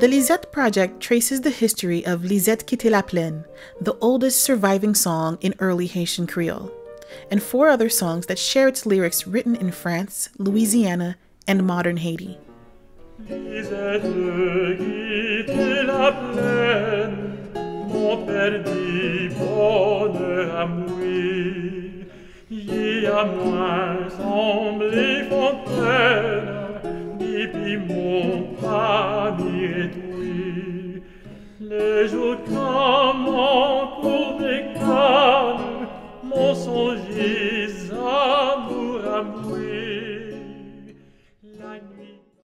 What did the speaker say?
The Lisette project traces the history of Lisette quitté la plaine, the oldest surviving song in early Haitian Creole, and 4 other songs that share its lyrics written in France, Louisiana, and modern Haiti. Lisette quitté la plaine, mon père dit bonne à mourir, y a moins semblé fontaine, ni puis mon panier doué. Les jours comme mon cours des cannes, mon songe amour à mourir, la nuit.